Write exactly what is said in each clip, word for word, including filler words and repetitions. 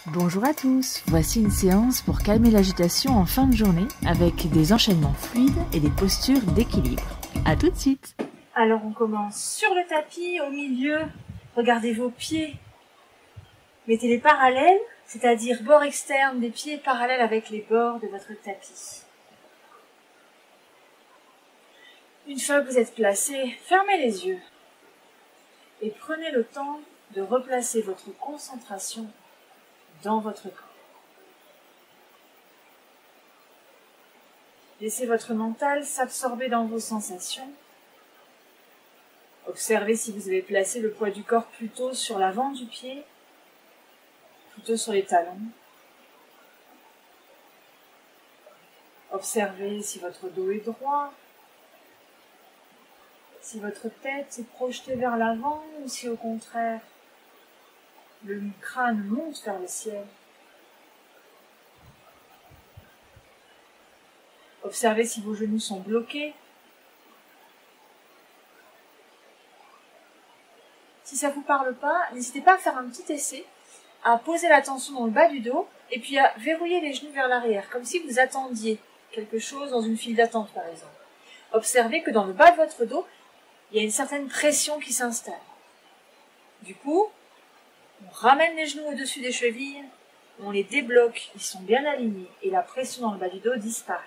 Bonjour à tous, voici une séance pour calmer l'agitation en fin de journée avec des enchaînements fluides et des postures d'équilibre. A tout de suite. Alors on commence sur le tapis, au milieu, regardez vos pieds, mettez-les parallèles, c'est-à-dire bord externe des pieds parallèles avec les bords de votre tapis. Une fois que vous êtes placé, fermez les yeux et prenez le temps de replacer votre concentration dans votre corps. Laissez votre mental s'absorber dans vos sensations. Observez si vous avez placé le poids du corps plutôt sur l'avant du pied, plutôt sur les talons. Observez si votre dos est droit, si votre tête est projetée vers l'avant ou si au contraire, le crâne monte vers le ciel. Observez si vos genoux sont bloqués. Si ça ne vous parle pas, n'hésitez pas à faire un petit essai, à poser l'attention dans le bas du dos et puis à verrouiller les genoux vers l'arrière, comme si vous attendiez quelque chose dans une file d'attente par exemple. Observez que dans le bas de votre dos, il y a une certaine pression qui s'installe. Du coup, on ramène les genoux au-dessus des chevilles, on les débloque, ils sont bien alignés et la pression dans le bas du dos disparaît.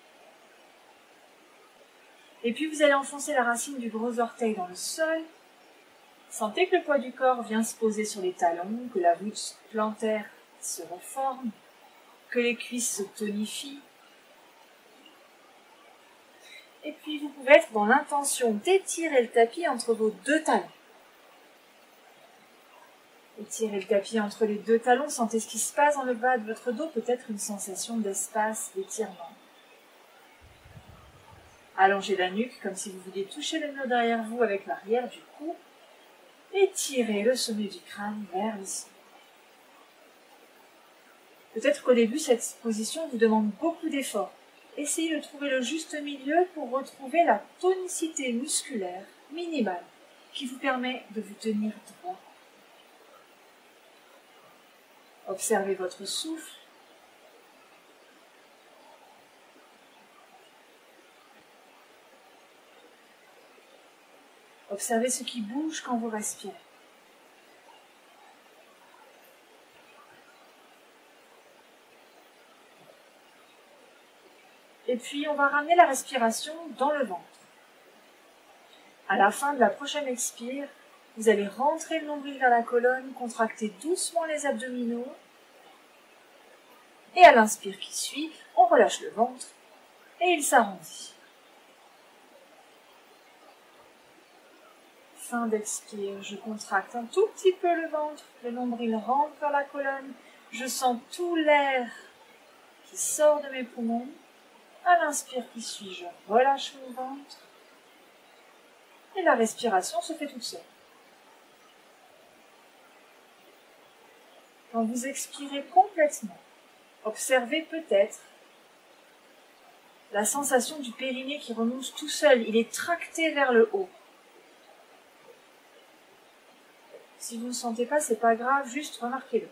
Et puis vous allez enfoncer la racine du gros orteil dans le sol. Sentez que le poids du corps vient se poser sur les talons, que la voûte plantaire se reforme, que les cuisses se tonifient. Et puis vous pouvez être dans l'intention d'étirer le tapis entre vos deux talons. Étirez le tapis entre les deux talons, sentez ce qui se passe dans le bas de votre dos, peut-être une sensation d'espace, d'étirement. Allongez la nuque comme si vous vouliez toucher le mur derrière vous avec l'arrière du cou. Étirez le sommet du crâne vers le sol. Peut-être qu'au début, cette position vous demande beaucoup d'efforts. Essayez de trouver le juste milieu pour retrouver la tonicité musculaire minimale qui vous permet de vous tenir droit. Observez votre souffle. Observez ce qui bouge quand vous respirez. Et puis, on va ramener la respiration dans le ventre. À la fin de la prochaine expire, vous allez rentrer le nombril vers la colonne, contracter doucement les abdominaux. Et à l'inspire qui suit, on relâche le ventre et il s'arrondit. Fin d'expire, je contracte un tout petit peu le ventre, le nombril rentre vers la colonne, je sens tout l'air qui sort de mes poumons. À l'inspire qui suit, je relâche mon ventre et la respiration se fait toute seule. Quand vous expirez complètement, observez peut-être la sensation du périnée qui remonte tout seul, il est tracté vers le haut. Si vous ne sentez pas, c'est pas grave, juste remarquez-le.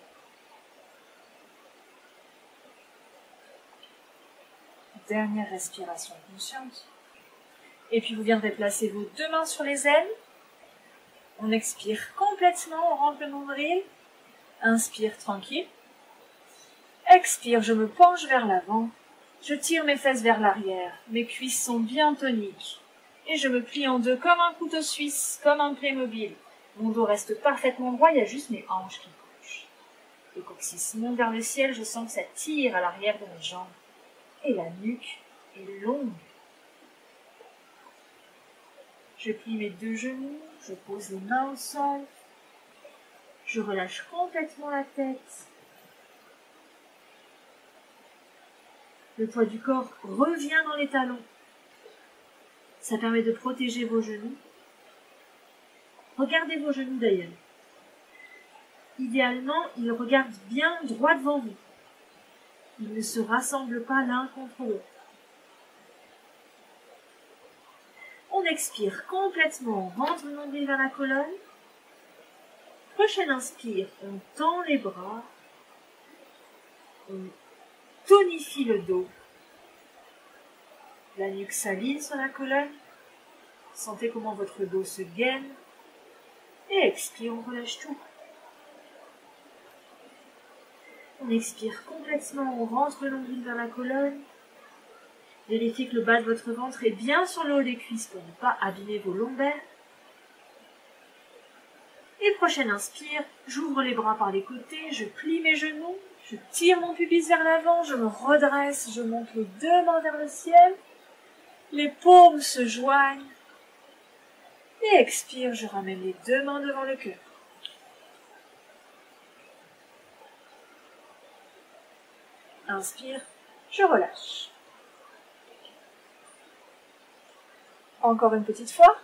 Dernière respiration consciente. Et puis vous viendrez placer vos deux mains sur les ailes. On expire complètement, on rentre le nombril. Inspire tranquille. Expire, je me penche vers l'avant. Je tire mes fesses vers l'arrière. Mes cuisses sont bien toniques. Et je me plie en deux comme un couteau suisse, comme un Playmobil. Mon dos reste parfaitement droit, il y a juste mes hanches qui bougent. Le coccyx monte vers le ciel, je sens que ça tire à l'arrière de mes jambes. Et la nuque est longue. Je plie mes deux genoux, je pose les mains au sol. Je relâche complètement la tête. Le poids du corps revient dans les talons. Ça permet de protéger vos genoux. Regardez vos genoux d'ailleurs. Idéalement, ils regardent bien droit devant vous. Ils ne se rassemblent pas l'un contre l'autre. On expire complètement, on rentre le nombril vers la colonne. Prochaine inspire, on tend les bras. On tonifie le dos. La nuque s'aligne sur la colonne. Sentez comment votre dos se gaine. Et expire, on relâche tout. On expire complètement, on rentre le nombril vers la colonne. Vérifiez que le bas de votre ventre est bien sur le haut des cuisses pour ne pas abîmer vos lombaires. Et prochaine inspire, j'ouvre les bras par les côtés, je plie mes genoux, je tire mon pubis vers l'avant, je me redresse, je monte les deux mains vers le ciel. Les paumes se joignent. Et expire, je ramène les deux mains devant le cœur. Inspire, je relâche. Encore une petite fois.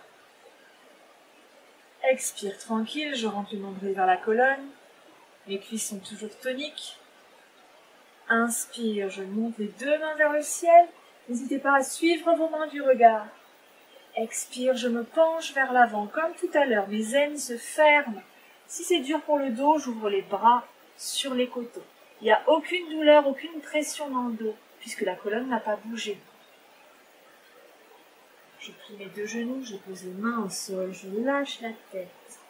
Expire tranquille, je rentre le nombril vers la colonne. Mes cuisses sont toujours toniques. Inspire, je monte les deux mains vers le ciel. N'hésitez pas à suivre vos mains du regard. Expire, je me penche vers l'avant, comme tout à l'heure. Mes aines se ferment. Si c'est dur pour le dos, j'ouvre les bras sur les côtés. Il n'y a aucune douleur, aucune pression dans le dos, puisque la colonne n'a pas bougé. Je plie mes deux genoux, je pose les mains au sol, je lâche la tête.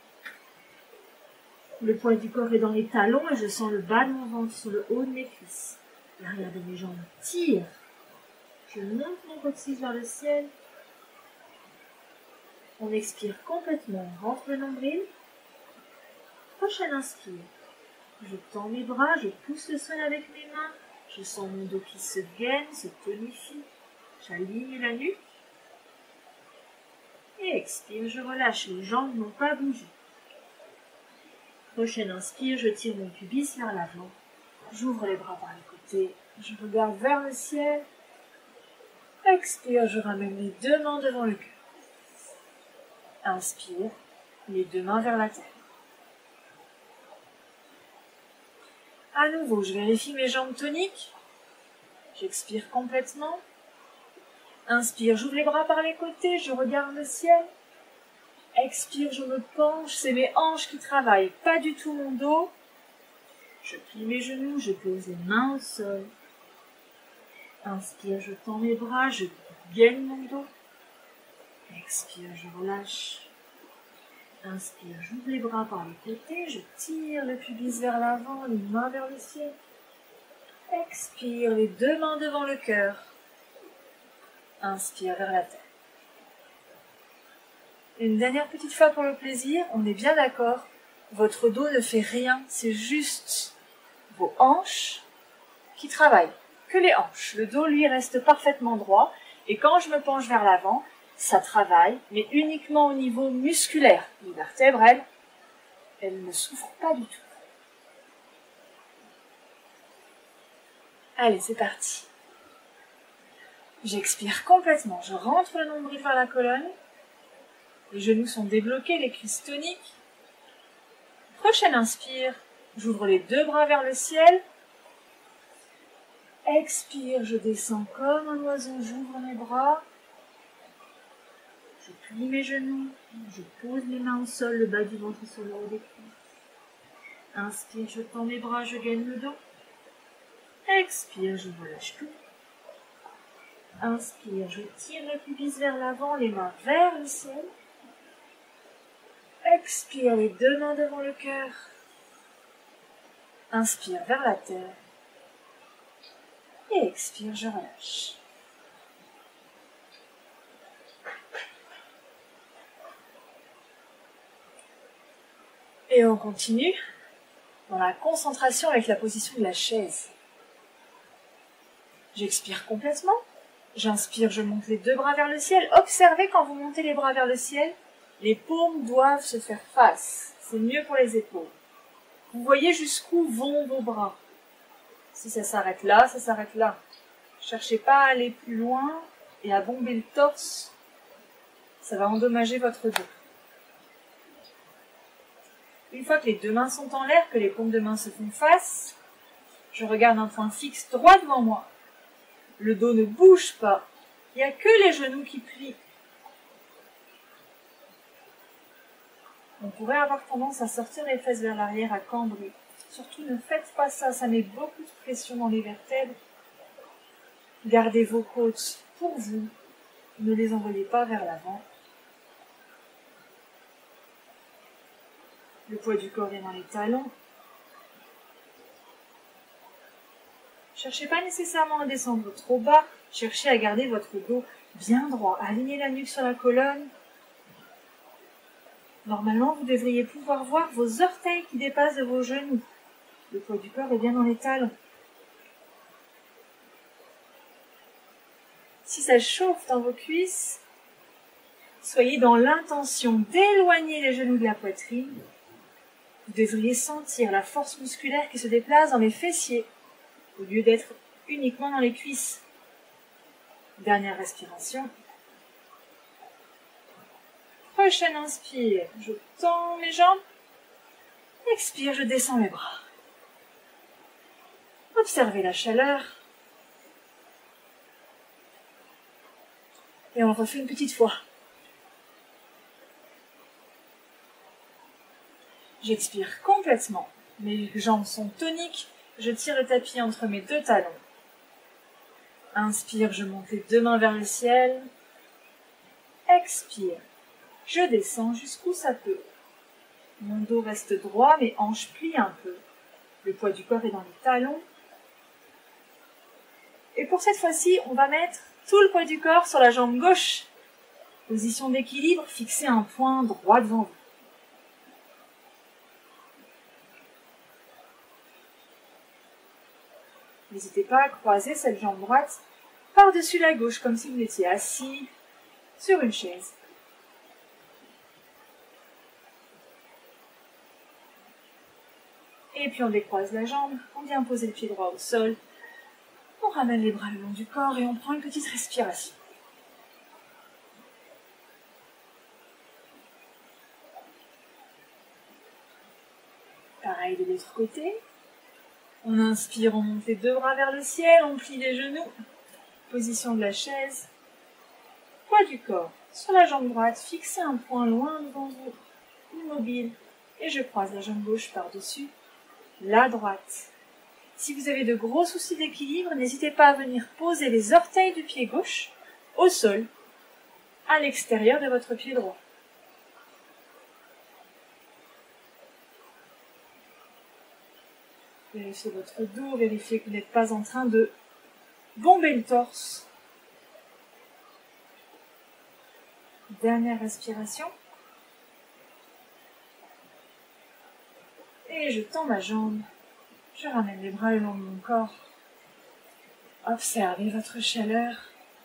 Le poids du corps est dans les talons et je sens le bas de mon ventre sur le haut de mes cuisses. L'arrière de mes jambes tire. Je monte mon coccyx vers le ciel. On expire complètement, on rentre le nombril. Prochaine inspire. Je tends mes bras, je pousse le sol avec mes mains. Je sens mon dos qui se gaine, se tonifie. J'aligne la nuque. Et expire, je relâche, les jambes n'ont pas bougé. Prochaine inspire, je tire mon pubis vers l'avant. J'ouvre les bras par les côtés, je regarde vers le ciel. Expire, je ramène les deux mains devant le cœur. Inspire, les deux mains vers la terre. À nouveau, je vérifie mes jambes toniques. J'expire complètement. Inspire, j'ouvre les bras par les côtés, je regarde le ciel. Expire, je me penche, c'est mes hanches qui travaillent, pas du tout mon dos. Je plie mes genoux, je pose les mains au sol. Inspire, je tends mes bras, je gaine mon dos. Expire, je relâche. Inspire, j'ouvre les bras par les côtés, je tire le pubis vers l'avant, les mains vers le ciel. Expire, les deux mains devant le cœur. Inspire vers la terre. Une dernière petite fois pour le plaisir, on est bien d'accord. Votre dos ne fait rien, c'est juste vos hanches qui travaillent. Que les hanches. Le dos, lui, reste parfaitement droit. Et quand je me penche vers l'avant, ça travaille, mais uniquement au niveau musculaire. Les vertèbres, elles, elles ne souffrent pas du tout. Allez, c'est parti. J'expire complètement. Je rentre le nombril vers la colonne. Les genoux sont débloqués, les cuisses toniques. Prochaine inspire. J'ouvre les deux bras vers le ciel. Expire, je descends comme un oiseau, j'ouvre mes bras. Je plie mes genoux. Je pose mes mains au sol, le bas du ventre sur le haut des cuisses. Inspire, je tends mes bras, je gaine le dos. Expire, je relâche tout. Inspire, je tire le pubis vers l'avant, les mains vers le ciel. Expire, les deux mains devant le cœur. Inspire vers la terre. Et expire, je relâche. Et on continue dans la concentration avec la position de la chaise. J'expire complètement. J'inspire, je monte les deux bras vers le ciel. Observez quand vous montez les bras vers le ciel, les paumes doivent se faire face. C'est mieux pour les épaules. Vous voyez jusqu'où vont vos bras. Si ça s'arrête là, ça s'arrête là. Cherchez pas à aller plus loin et à bomber le torse. Ça va endommager votre dos. Une fois que les deux mains sont en l'air, que les paumes de main se font face, je regarde un point fixe droit devant moi. Le dos ne bouge pas. Il n'y a que les genoux qui plient. On pourrait avoir tendance à sortir les fesses vers l'arrière, à cambrer. Surtout ne faites pas ça, ça met beaucoup de pression dans les vertèbres. Gardez vos côtes pour vous, ne les envoyez pas vers l'avant. Le poids du corps est dans les talons. Cherchez pas nécessairement à descendre trop bas, cherchez à garder votre dos bien droit. Alignez la nuque sur la colonne. Normalement, vous devriez pouvoir voir vos orteils qui dépassent de vos genoux. Le poids du corps est bien dans les talons. Si ça chauffe dans vos cuisses, soyez dans l'intention d'éloigner les genoux de la poitrine. Vous devriez sentir la force musculaire qui se déplace dans les fessiers, au lieu d'être uniquement dans les cuisses. Dernière respiration. Prochaine inspire, je tends mes jambes. Expire, je descends mes bras. Observez la chaleur. Et on le refait une petite fois. J'expire complètement. Mes jambes sont toniques. Je tire le tapis entre mes deux talons. Inspire, je monte les deux mains vers le ciel. Expire. Je descends jusqu'où ça peut. Mon dos reste droit, mes hanches plient un peu. Le poids du corps est dans les talons. Et pour cette fois-ci, on va mettre tout le poids du corps sur la jambe gauche. Position d'équilibre, fixez un point droit devant vous. N'hésitez pas à croiser cette jambe droite par-dessus la gauche, comme si vous étiez assis sur une chaise. Et puis on décroise la jambe, on vient poser le pied droit au sol, on ramène les bras le long du corps et on prend une petite respiration. Pareil de l'autre côté. On inspire, on monte les deux bras vers le ciel, on plie les genoux. Position de la chaise. Poids du corps sur la jambe droite, fixez un point loin devant vous, immobile. Et je croise la jambe gauche par-dessus la droite. Si vous avez de gros soucis d'équilibre, n'hésitez pas à venir poser les orteils du pied gauche au sol, à l'extérieur de votre pied droit. Vérifiez votre dos, vérifiez que vous n'êtes pas en train de bomber le torse. Dernière respiration. Et je tends ma jambe. Je ramène les bras le long de mon corps. Observez votre chaleur.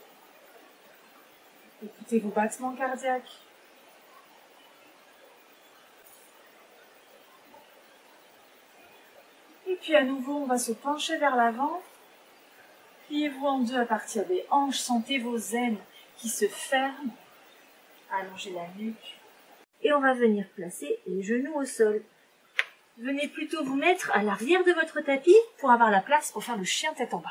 Écoutez vos battements cardiaques. Et puis à nouveau, on va se pencher vers l'avant. Pliez-vous en deux à partir des hanches. Sentez vos aines qui se ferment. Allongez la nuque. Et on va venir placer les genoux au sol. Venez plutôt vous mettre à l'arrière de votre tapis pour avoir la place pour faire le chien tête en bas.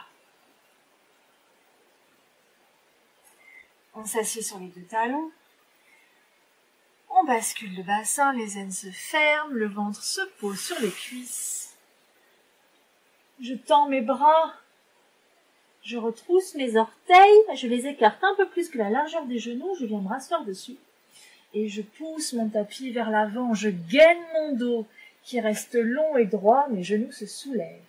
On s'assied sur les deux talons. On bascule le bassin, les aines se ferment, le ventre se pose sur les cuisses. Je tends mes bras. Je retrousse mes orteils. Je les écarte un peu plus que la largeur des genoux. Je viens me rasseoir dessus. Et je pousse mon tapis vers l'avant. Je gaine mon dos qui reste long et droit, mes genoux se soulèvent.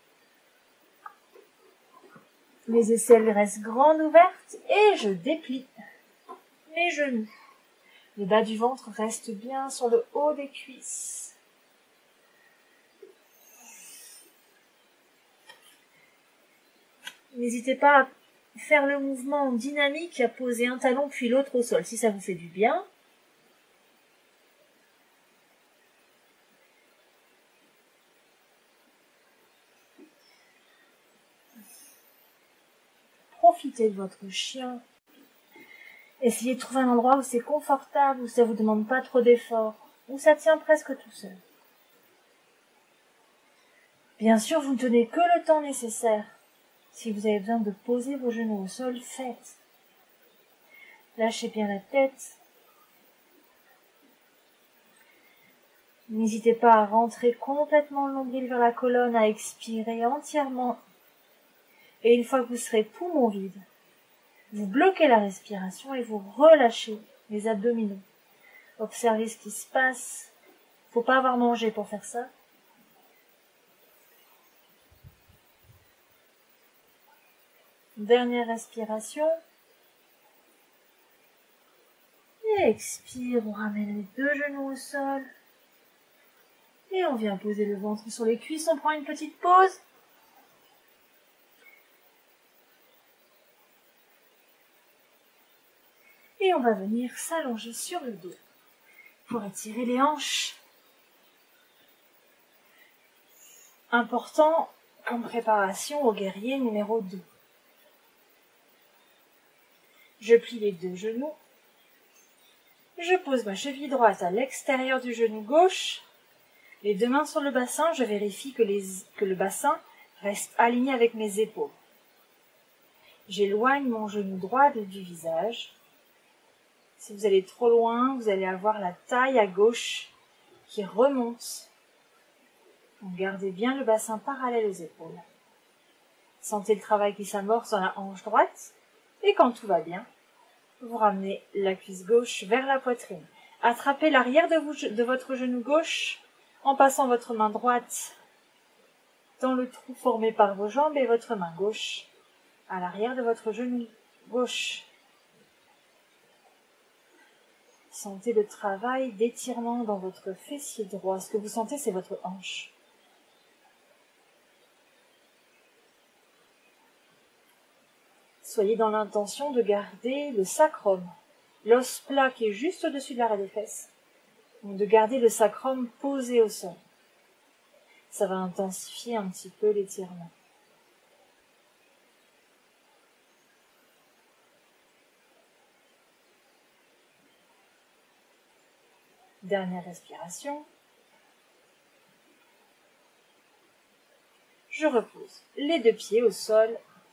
Mes aisselles restent grandes ouvertes et je déplie mes genoux. Le bas du ventre reste bien sur le haut des cuisses. N'hésitez pas à faire le mouvement dynamique, à poser un talon puis l'autre au sol, si ça vous fait du bien. Profitez de votre chien. Essayez de trouver un endroit où c'est confortable, où ça vous demande pas trop d'efforts, où ça tient presque tout seul. Bien sûr, vous ne tenez que le temps nécessaire. Si vous avez besoin de poser vos genoux au sol, faites. Lâchez bien la tête. N'hésitez pas à rentrer complètement le nombril vers la colonne, à expirer entièrement. Et une fois que vous serez poumon vide, vous bloquez la respiration et vous relâchez les abdominaux. Observez ce qui se passe. Faut pas avoir mangé pour faire ça. Dernière respiration. Et expire, on ramène les deux genoux au sol. Et on vient poser le ventre sur les cuisses, on prend une petite pause. Et on va venir s'allonger sur le dos pour étirer les hanches. Important comme préparation au guerrier numéro deux. Je plie les deux genoux. Je pose ma cheville droite à l'extérieur du genou gauche. Les deux mains sur le bassin, je vérifie que, les, que le bassin reste aligné avec mes épaules. J'éloigne mon genou droit du visage. Si vous allez trop loin, vous allez avoir la taille à gauche qui remonte. Donc gardez bien le bassin parallèle aux épaules. Sentez le travail qui s'amorce dans la hanche droite. Et quand tout va bien, vous ramenez la cuisse gauche vers la poitrine. Attrapez l'arrière de, vous, de votre genou gauche en passant votre main droite dans le trou formé par vos jambes et votre main gauche à l'arrière de votre genou gauche. Sentez le travail d'étirement dans votre fessier droit. Ce que vous sentez, c'est votre hanche. Soyez dans l'intention de garder le sacrum, l'os plat qui est juste au-dessus de l'arrêt des fesses. Donc de garder le sacrum posé au sol. Ça va intensifier un petit peu l'étirement. Dernière respiration. Je repose les deux pieds au sol.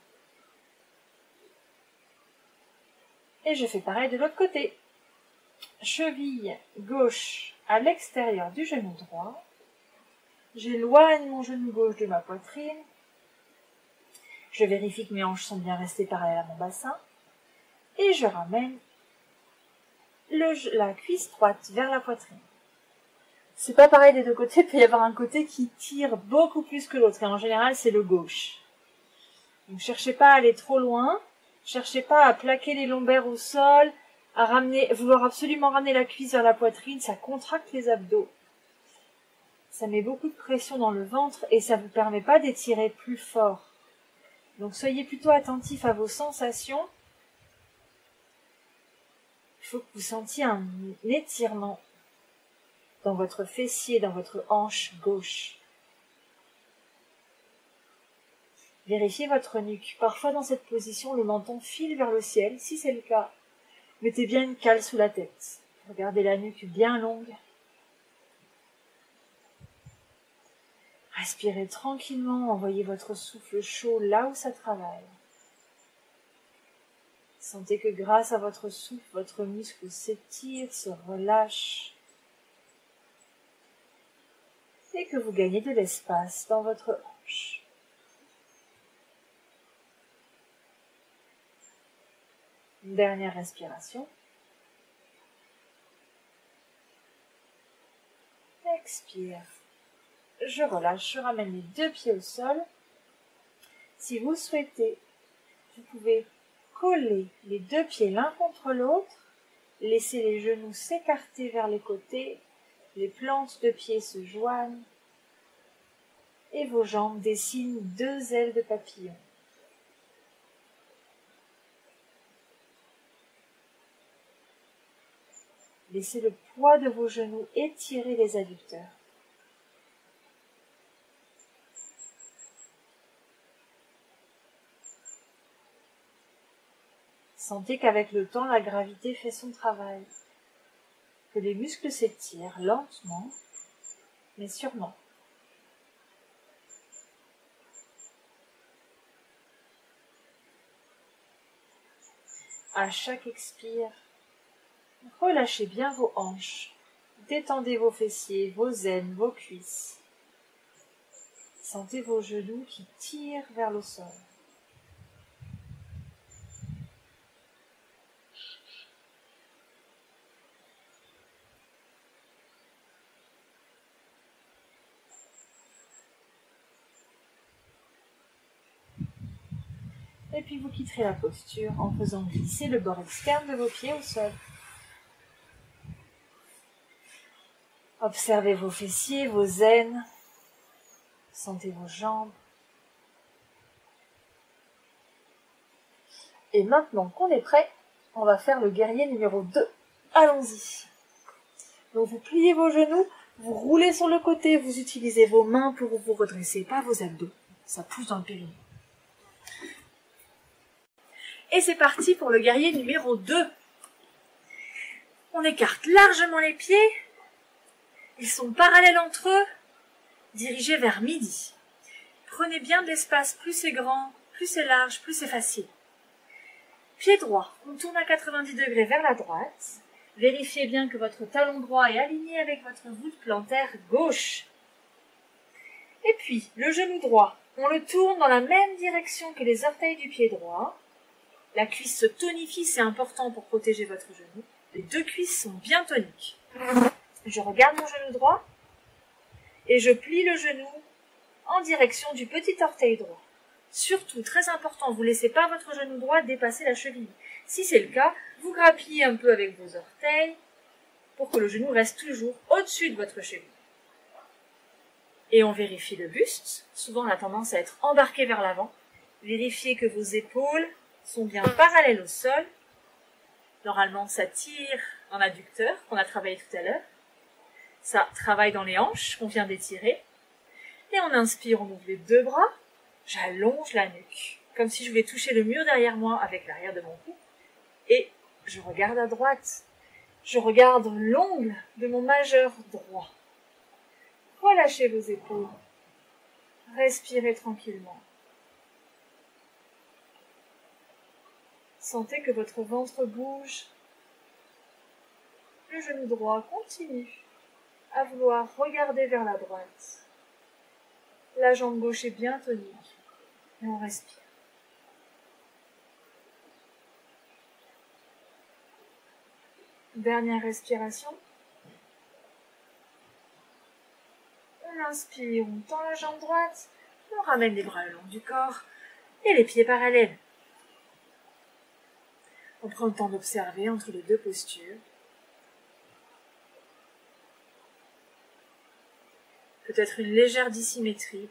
Et je fais pareil de l'autre côté. Cheville gauche à l'extérieur du genou droit. J'éloigne mon genou gauche de ma poitrine. Je vérifie que mes hanches sont bien restées parallèles à mon bassin. Et je ramène le, la cuisse droite vers la poitrine. C'est pas pareil des deux côtés, il peut y avoir un côté qui tire beaucoup plus que l'autre. Et en général, c'est le gauche. Donc, cherchez pas à aller trop loin. Cherchez pas à plaquer les lombaires au sol, à ramener, vouloir absolument ramener la cuisse vers la poitrine, ça contracte les abdos. Ça met beaucoup de pression dans le ventre et ça vous permet pas d'étirer plus fort. Donc soyez plutôt attentifs à vos sensations. Il faut que vous sentiez un étirement dans votre fessier, dans votre hanche gauche. Vérifiez votre nuque. Parfois, dans cette position, le menton file vers le ciel. Si c'est le cas, mettez bien une cale sous la tête. Regardez la nuque bien longue. Respirez tranquillement. Envoyez votre souffle chaud là où ça travaille. Sentez que grâce à votre souffle, votre muscle s'étire, se relâche. Et que vous gagnez de l'espace dans votre hanche. Une dernière respiration. Expire. Je relâche, je ramène les deux pieds au sol. Si vous souhaitez, vous pouvez coller les deux pieds l'un contre l'autre, laisser les genoux s'écarter vers les côtés, les plantes de pieds se joignent et vos jambes dessinent deux ailes de papillon. Laissez le poids de vos genoux étirer les adducteurs. Sentez qu'avec le temps, la gravité fait son travail. Que les muscles s'étirent lentement, mais sûrement. À chaque expire, relâchez bien vos hanches, Détendez vos fessiers, vos aines, vos cuisses. Sentez vos genoux qui tirent vers le sol. Et puis vous quitterez la posture en faisant glisser le bord externe de vos pieds au sol. Observez vos fessiers, vos aines. Sentez vos jambes. Et maintenant qu'on est prêt, on va faire le guerrier numéro deux. Allons-y. Donc vous pliez vos genoux, vous roulez sur le côté, vous utilisez vos mains pour vous redresser, pas vos abdos. Ça pousse dans le périnée. Et c'est parti pour le guerrier numéro deux. On écarte largement les pieds. Ils sont parallèles entre eux, dirigés vers midi. Prenez bien de l'espace, plus c'est grand, plus c'est large, plus c'est facile. Pied droit, on tourne à quatre-vingt-dix degrés vers la droite. Vérifiez bien que votre talon droit est aligné avec votre voûte plantaire gauche. Et puis, le genou droit, on le tourne dans la même direction que les orteils du pied droit. La cuisse se tonifie, c'est important pour protéger votre genou. Les deux cuisses sont bien toniques. Je regarde mon genou droit et je plie le genou en direction du petit orteil droit. Surtout, très important, vous ne laissez pas votre genou droit dépasser la cheville. Si c'est le cas, vous grappillez un peu avec vos orteils pour que le genou reste toujours au-dessus de votre cheville. Et on vérifie le buste. Souvent, on a tendance à être embarqué vers l'avant. Vérifiez que vos épaules sont bien parallèles au sol. Normalement, ça tire en adducteur, qu'on a travaillé tout à l'heure. Ça travaille dans les hanches, qu'on vient d'étirer. Et on inspire, on ouvre les deux bras. J'allonge la nuque, comme si je voulais toucher le mur derrière moi avec l'arrière de mon cou. Et je regarde à droite. Je regarde l'ongle de mon majeur droit. Relâchez vos épaules. Respirez tranquillement. Sentez que votre ventre bouge. Le genou droit continue à vouloir regarder vers la droite. La jambe gauche est bien tonique. Et on respire. Dernière respiration. On inspire, on tend la jambe droite, on ramène les bras le long du corps et les pieds parallèles. On prend le temps d'observer entre les deux postures. Peut-être une légère dissymétrie.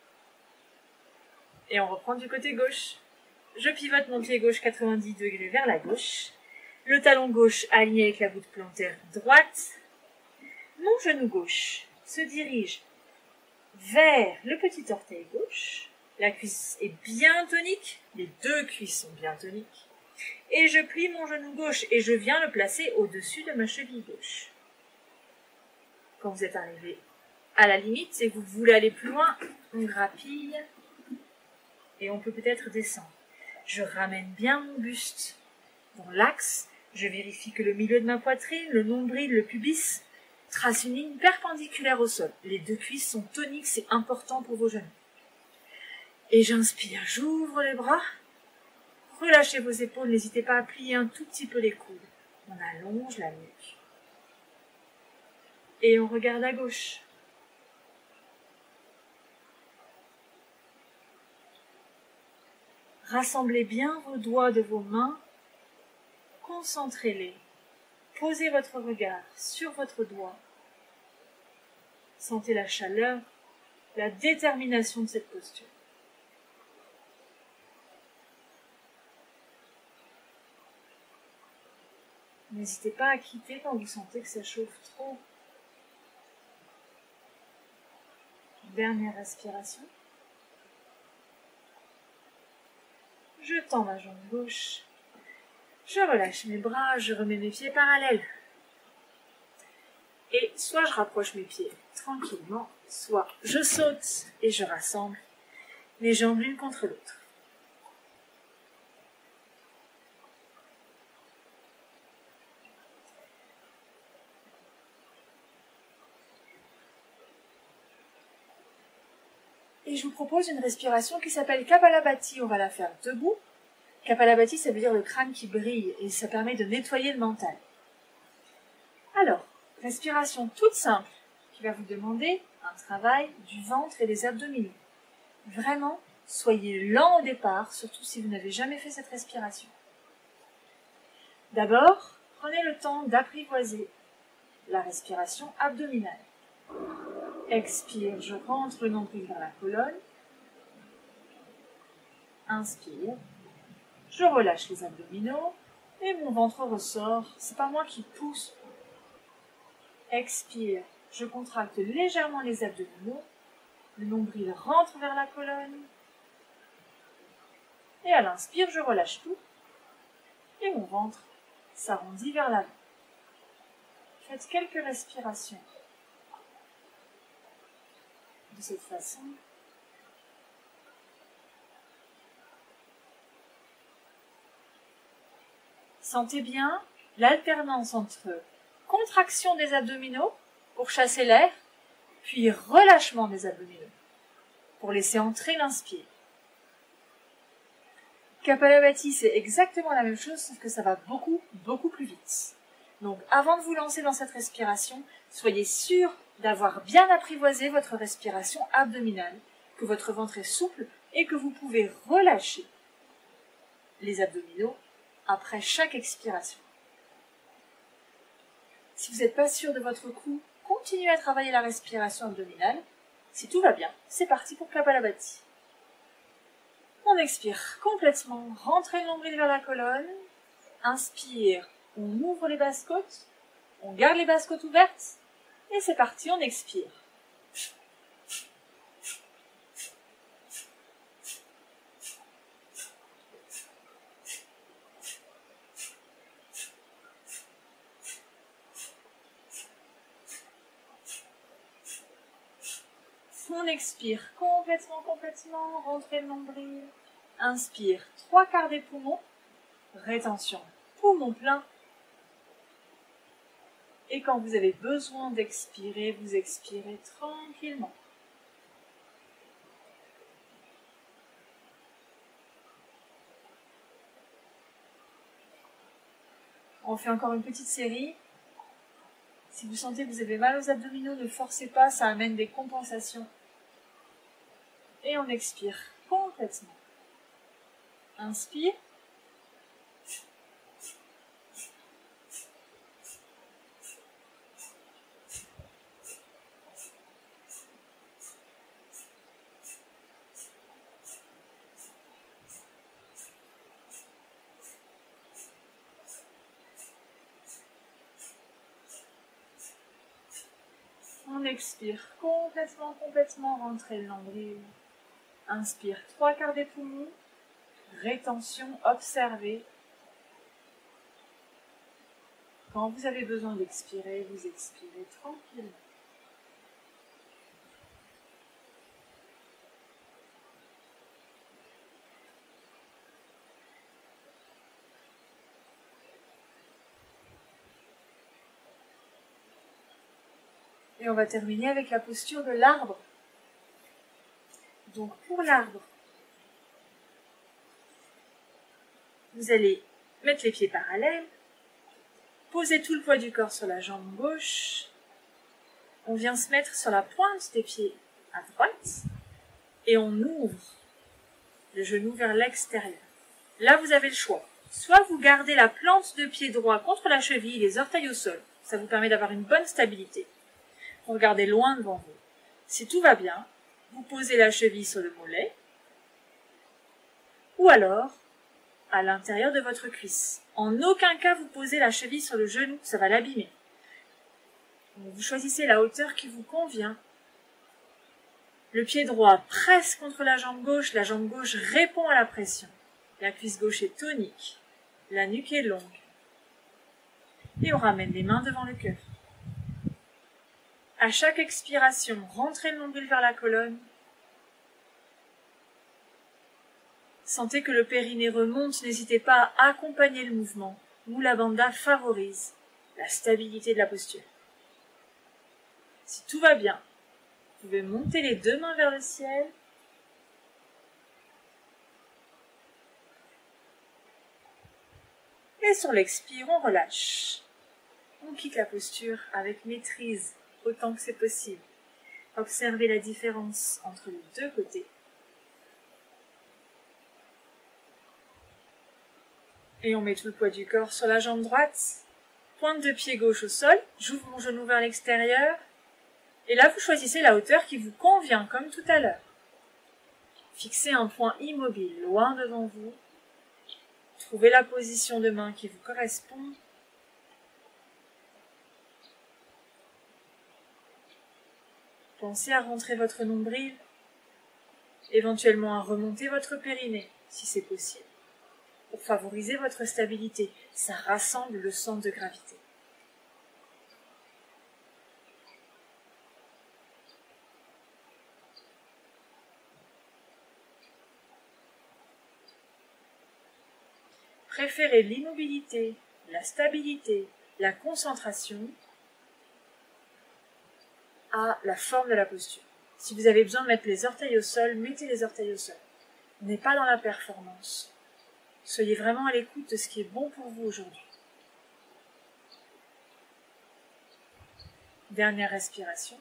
Et on reprend du côté gauche. Je pivote mon pied gauche quatre-vingt-dix degrés vers la gauche. Le talon gauche aligné avec la voûte plantaire droite. Mon genou gauche se dirige vers le petit orteil gauche. La cuisse est bien tonique. Les deux cuisses sont bien toniques. Et je plie mon genou gauche et je viens le placer au-dessus de ma cheville gauche. Quand vous êtes arrivé à la limite et que vous voulez aller plus loin, on grappille et on peut peut-être descendre. Je ramène bien mon buste dans l'axe. Je vérifie que le milieu de ma poitrine, le nombril, le pubis trace une ligne perpendiculaire au sol. Les deux cuisses sont toniques, c'est important pour vos genoux. Et j'inspire, j'ouvre les bras. Relâchez vos épaules, n'hésitez pas à plier un tout petit peu les coudes. On allonge la nuque. Et on regarde à gauche. Rassemblez bien vos doigts de vos mains, concentrez-les, posez votre regard sur votre doigt. Sentez la chaleur, la détermination de cette posture. N'hésitez pas à quitter quand vous sentez que ça chauffe trop. Dernière respiration. Je tends ma jambe gauche. Je relâche mes bras, je remets mes pieds parallèles. Et soit je rapproche mes pieds tranquillement, soit je saute et je rassemble mes jambes l'une contre l'autre. Et je vous propose une respiration qui s'appelle Kapalabhati. On va la faire debout. Kapalabhati, ça veut dire le crâne qui brille et ça permet de nettoyer le mental. Alors, respiration toute simple qui va vous demander un travail du ventre et des abdominaux. Vraiment, soyez lent au départ, surtout si vous n'avez jamais fait cette respiration. D'abord, prenez le temps d'apprivoiser la respiration abdominale. Expire, je rentre le nombril vers la colonne. Inspire, je relâche les abdominaux et mon ventre ressort. C'est pas moi qui pousse. Expire, je contracte légèrement les abdominaux. Le nombril rentre vers la colonne. Et à l'inspire, je relâche tout. Et mon ventre s'arrondit vers l'avant. Faites quelques respirations de cette façon. Sentez bien l'alternance entre contraction des abdominaux pour chasser l'air, puis relâchement des abdominaux pour laisser entrer l'inspire. Kapalabhati, c'est exactement la même chose, sauf que ça va beaucoup, beaucoup plus vite. Donc, avant de vous lancer dans cette respiration, soyez sûr d'avoir bien apprivoisé votre respiration abdominale, que votre ventre est souple et que vous pouvez relâcher les abdominaux après chaque expiration. Si vous n'êtes pas sûr de votre cou, continuez à travailler la respiration abdominale. Si tout va bien, c'est parti pour Kapalabhati. On expire complètement, rentrez le nombril vers la colonne. Inspire, on ouvre les basses-côtes, on garde les basses-côtes ouvertes, et c'est parti, on expire. On expire complètement, complètement, rentrez le nombril. Inspire, trois quarts des poumons. Rétention, poumon plein. Et quand vous avez besoin d'expirer, vous expirez tranquillement. On fait encore une petite série. Si vous sentez que vous avez mal aux abdominaux, ne forcez pas, ça amène des compensations. Et on expire complètement. Inspire. On expire complètement, complètement, rentrez le nombril. Inspire, trois quarts des poumons. Rétention, observez. Quand vous avez besoin d'expirer, vous expirez tranquillement. Et on va terminer avec la posture de l'arbre. Donc pour l'arbre, vous allez mettre les pieds parallèles, poser tout le poids du corps sur la jambe gauche. On vient se mettre sur la pointe des pieds à droite et on ouvre le genou vers l'extérieur. Là, vous avez le choix. Soit vous gardez la plante de pied droit contre la cheville, les orteils au sol. Ça vous permet d'avoir une bonne stabilité. Vous regardez loin devant vous. Si tout va bien, vous posez la cheville sur le mollet ou alors à l'intérieur de votre cuisse. En aucun cas, vous posez la cheville sur le genou, ça va l'abîmer. Vous choisissez la hauteur qui vous convient. Le pied droit presse contre la jambe gauche, la jambe gauche répond à la pression. La cuisse gauche est tonique, la nuque est longue. Et on ramène les mains devant le cœur. À chaque expiration, rentrez le nombril vers la colonne. Sentez que le périnée remonte, n'hésitez pas à accompagner le mouvement. Mula Bandha favorise la stabilité de la posture. Si tout va bien, vous pouvez monter les deux mains vers le ciel Et sur l'expire, on relâche. On quitte la posture avec maîtrise, autant que c'est possible. Observez la différence entre les deux côtés. Et on met tout le poids du corps sur la jambe droite. Pointe de pied gauche au sol. J'ouvre mon genou vers l'extérieur. Et là, vous choisissez la hauteur qui vous convient, comme tout à l'heure. Fixez un point immobile, loin devant vous. Trouvez la position de main qui vous correspond. Pensez à rentrer votre nombril, éventuellement à remonter votre périnée, si c'est possible, pour favoriser votre stabilité. Ça rassemble le centre de gravité. Préférez l'immobilité, la stabilité, la concentration à la forme de la posture. Si vous avez besoin de mettre les orteils au sol, mettez les orteils au sol. On n'est pas dans la performance. Soyez vraiment à l'écoute de ce qui est bon pour vous aujourd'hui. Dernière respiration.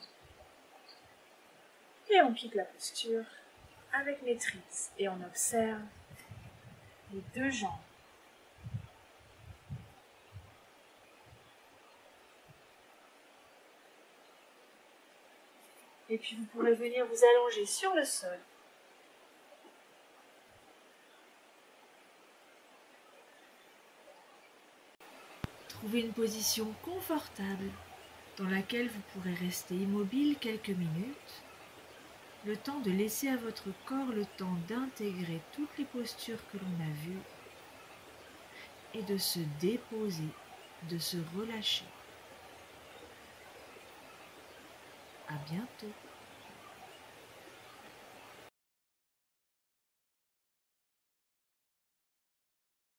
Et on quitte la posture avec maîtrise. Et on observe les deux jambes. Et puis vous pourrez venir vous allonger sur le sol. Trouvez une position confortable dans laquelle vous pourrez rester immobile quelques minutes, le temps de laisser à votre corps le temps d'intégrer toutes les postures que l'on a vues et de se déposer, de se relâcher. À bientôt.